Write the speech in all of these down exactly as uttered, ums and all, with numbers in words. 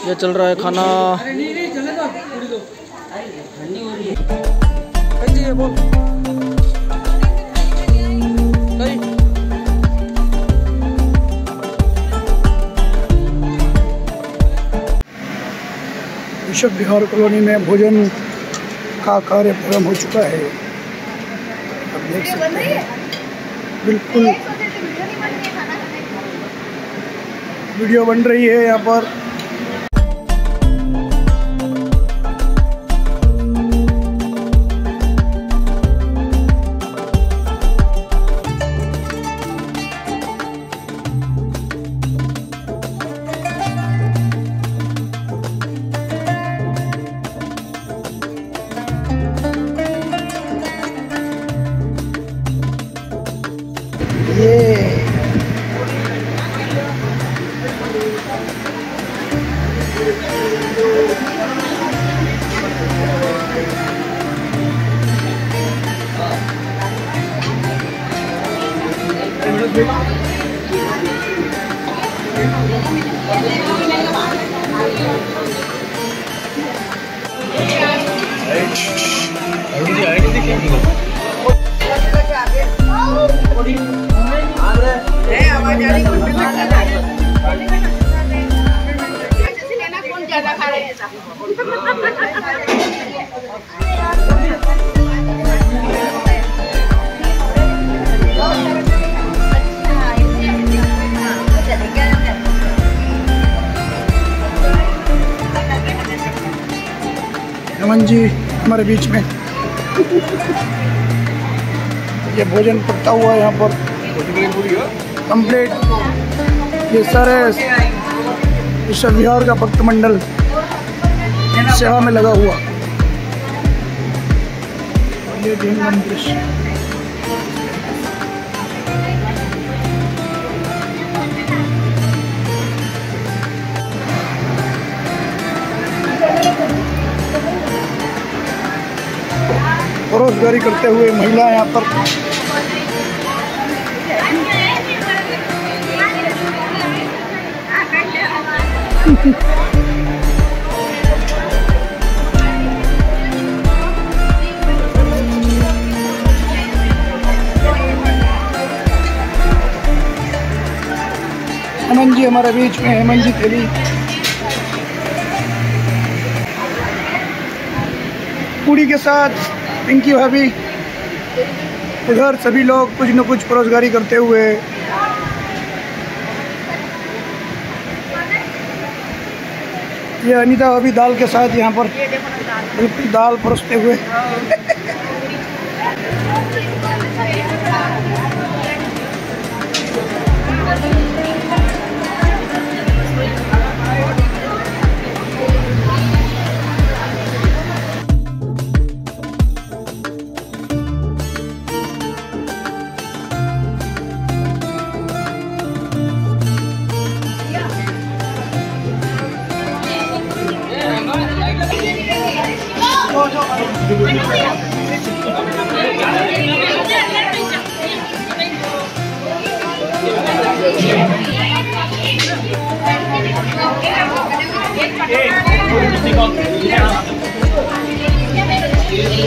ये चल रहा है खाना। ये बोल ऋषभ विहार कॉलोनी में भोजन का कार्य प्रारंभ हो चुका है। आप देख सकते हैं बिल्कुल वीडियो बन रही है यहाँ पर। हेमंत जी हमारे बीच में। ये भोजन पकता हुआ यहाँ पर कंप्लीट। ये सारे ऋषभ विहार का भक्त मंडल सेवा में लगा हुआ। ये दिन दृश्य रोजगारी करते हुए महिला यहाँ पर हेमंत जी हमारे बीच में। हेमंत जी थैली पूड़ी के साथ पिंकी भाभी। उधर सभी लोग कुछ न कुछ रोजगारी करते हुए। ये अनीता भाभी दाल के साथ यहाँ पर बिल्कुल दाल परोसते हुए।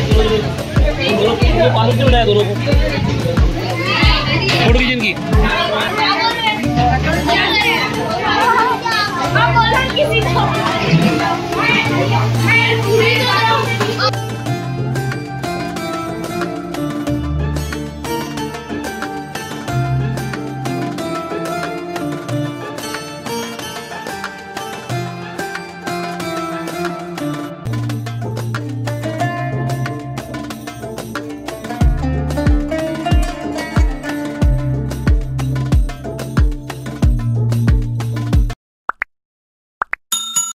पालक जो बनाया दोनों को फोटो खींचने की।